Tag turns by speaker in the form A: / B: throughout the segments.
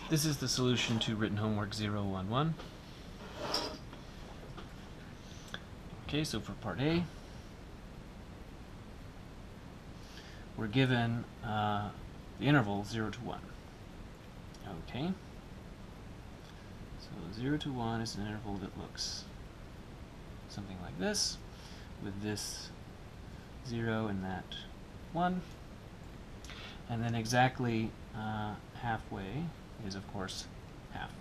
A: This is the solution to written homework 011. Okay, so for part A, we're given the interval 0 to 1. Okay, so 0 to 1 is an interval that looks something like this, with this 0 and that 1. And then exactly halfway is, of course, half.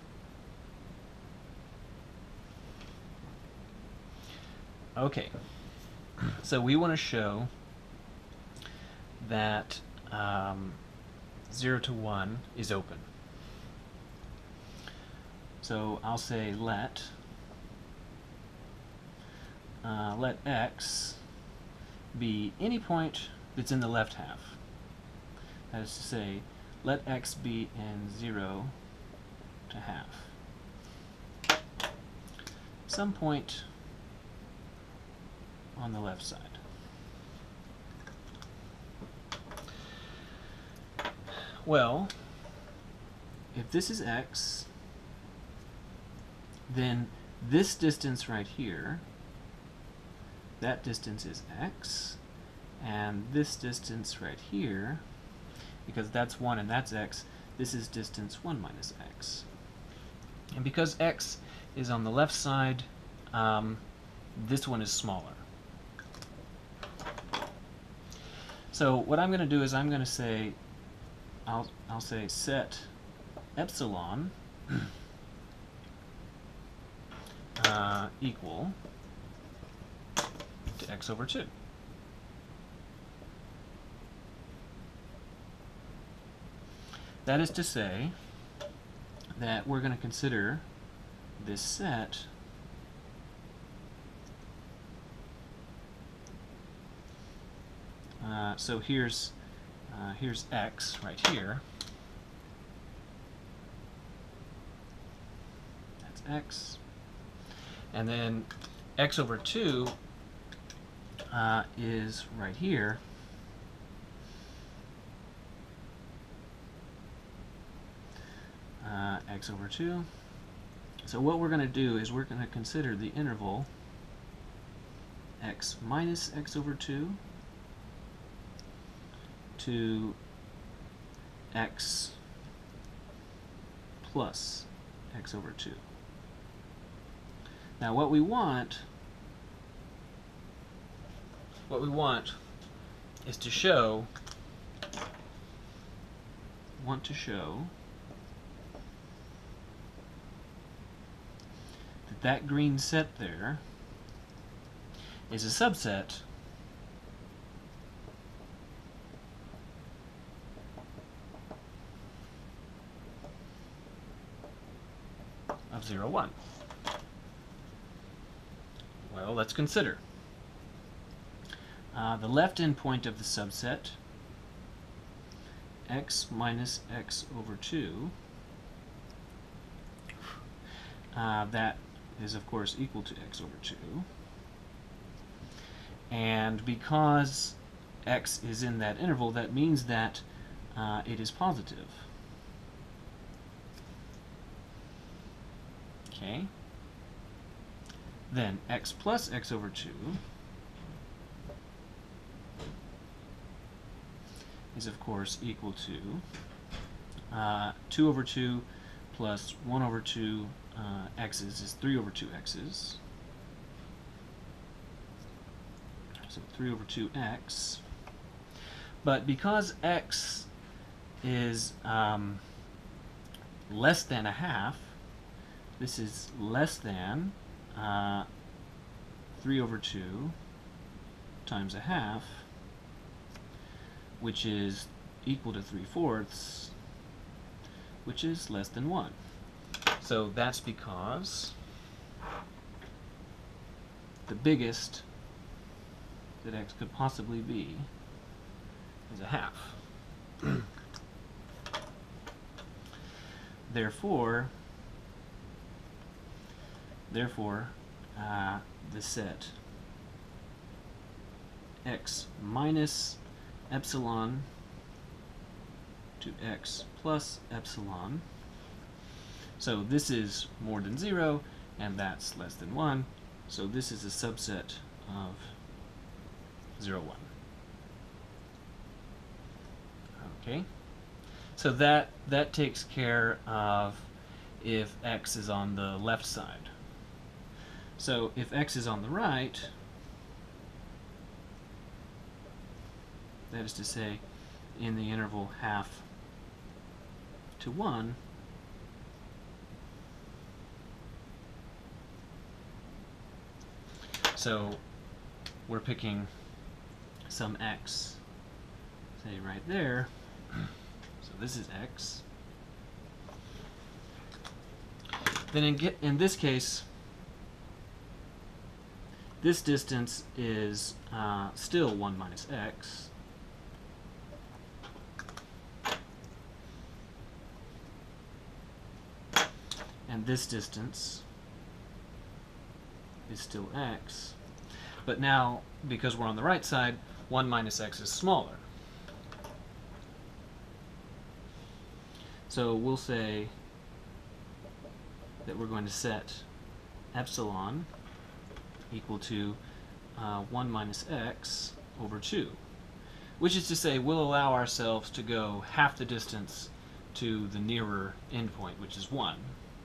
A: Okay, so we want to show that 0 to 1 is open. So I'll say let x be any point that's in the left half. That is to say, let x be in 0 to half. Some point on the left side. Well, if this is x, then this distance right here, that distance is x, and this distance right here, because that's 1 and that's x, this is distance 1 minus x. And because x is on the left side, this one is smaller. So what I'm going to do is I'm going to say, I'll say set epsilon equal to x over 2. That is to say that we're going to consider this set so here's x right here. That's x. And then x over 2 is right here. X over 2. So what we're going to do is we're going to consider the interval x minus x over 2 to x plus x over 2. Now what we want is to show that green set there is a subset of 0, 1. Well, let's consider. The left endpoint of the subset, x minus x over 2, that is of course equal to x over 2. And because x is in that interval, that means that it is positive. Okay. Then x plus x over 2 is of course equal to 2 over 2 plus 1 over 2 x's is 3 over 2 x's. So 3 over 2x. But because x is less than a half, this is less than 3 over 2 times a half, which is equal to 3/4, which is less than 1. So that's because the biggest that x could possibly be is a half. Therefore, the set x minus epsilon to x plus epsilon So this is more than 0, and that's less than 1. So this is a subset of 0, 1. Okay? So that takes care of if x is on the left side. So if x is on the right, that is to say, in the interval half to 1, so we're picking some x, say right there, so this is x. Then in this case, this distance is still 1 minus x. And this distance is still x. But now, because we're on the right side, 1 minus x is smaller. So we'll say that we're going to set epsilon equal to 1 minus x over 2, which is to say we'll allow ourselves to go half the distance to the nearer endpoint, which is 1.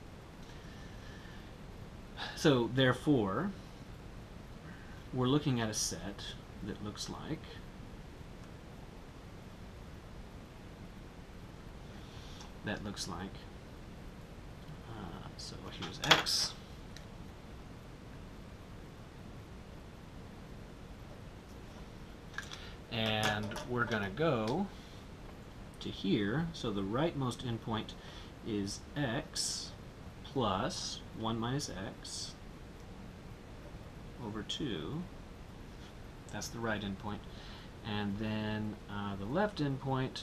A: So therefore, we're looking at a set that looks like so here's x, and we're going to go to here. So the rightmost endpoint is x plus 1 minus x over 2. That's the right endpoint. And then the left endpoint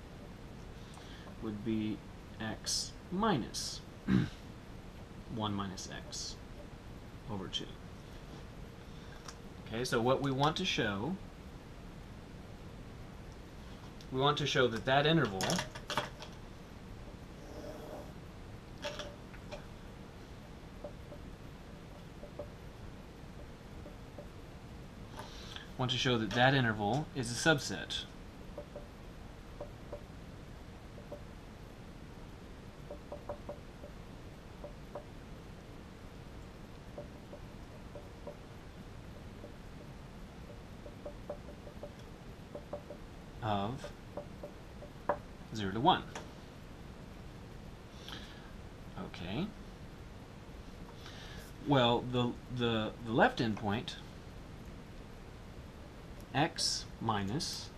A: would be x minus 1 minus x over 2. Okay, so what we want to show, that that interval is a subset of 0 to 1. Okay. Well, the left endpoint, x minus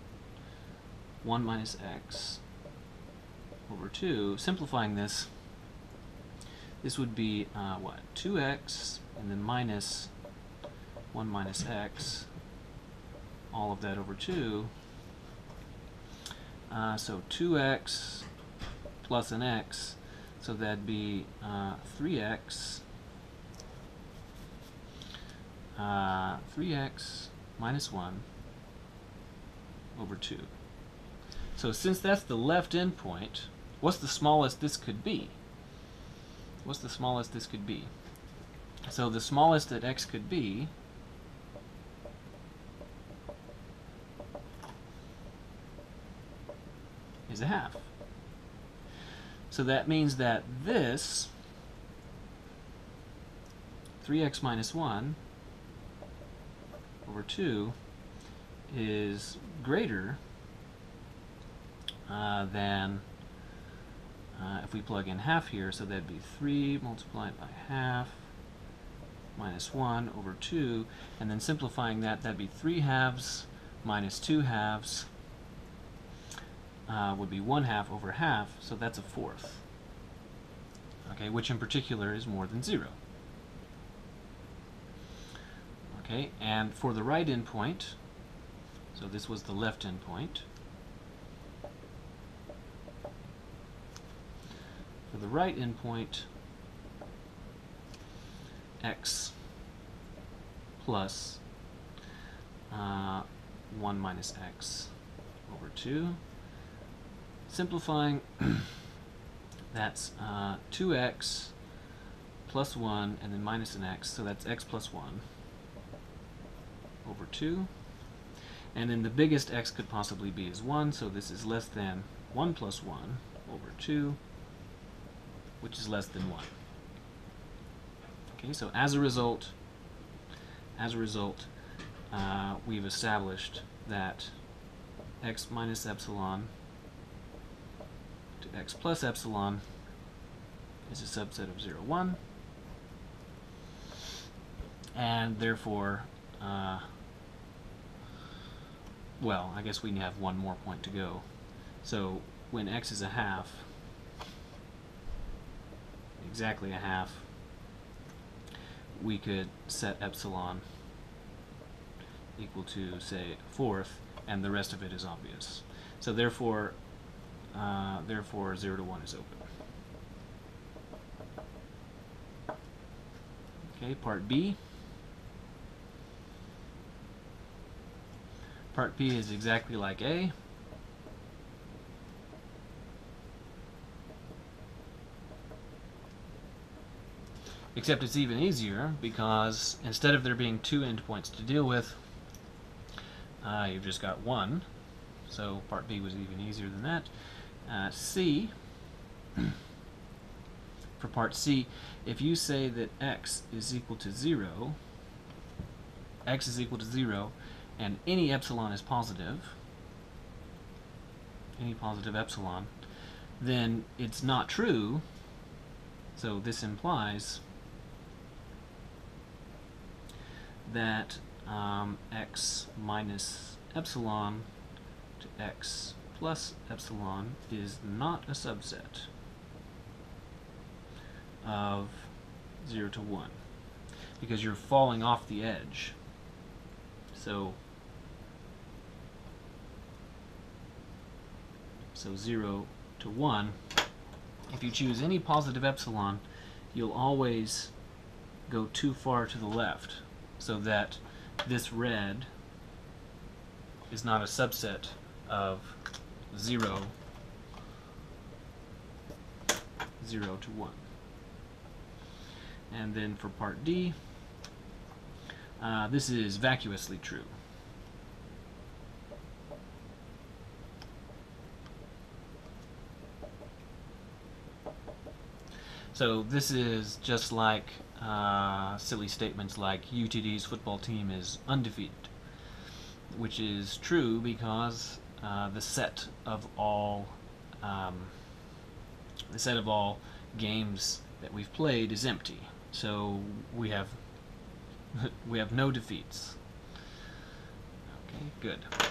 A: 1 minus x over 2, simplifying this would be what? 2x and then minus 1 minus x, all of that over 2. So 2x plus an x, so that'd be 3x 3x minus 1 over 2. So since that's the left endpoint, what's the smallest this could be? What's the smallest this could be? So the smallest that x could be is a half. So that means that this 3x minus 1 over 2 is greater than, if we plug in half here, so that'd be 3 multiplied by half minus 1 over 2, and then simplifying that, that'd be 3 halves minus 2 halves would be 1 half over half, so that's a fourth. Okay, which in particular is more than 0. Okay, and for the right endpoint, so this was the left endpoint. For the right endpoint, x plus 1 minus x over 2. Simplifying, That's 2x plus 1 and then minus an x, so that's x plus 1 over 2. And then the biggest x could possibly be is 1, so this is less than 1 plus 1 over 2, which is less than 1. Okay, so as a result, we've established that x minus epsilon to x plus epsilon is a subset of 0, 1, and therefore, well, I guess we have one more point to go. So when x is a half, exactly a half, we could set epsilon equal to, say, a fourth, and the rest of it is obvious. So therefore 0 to 1 is open. Okay, part B. Part B is exactly like A. Except it's even easier because instead of there being 2 endpoints to deal with, you've just got 1. So part B was even easier than that. C, for part C, if you say that x is equal to 0, and any epsilon is positive, any positive epsilon, then it's not true. So this implies that x minus epsilon to x plus epsilon is not a subset of 0 to 1, because you're falling off the edge. So 0 to 1, if you choose any positive epsilon, you'll always go too far to the left, so that this red is not a subset of 0 to 1. And then for part D, this is vacuously true. So this is just like silly statements like UTD's football team is undefeated, which is true because the set of all games that we've played is empty. So we have no defeats. Okay, good.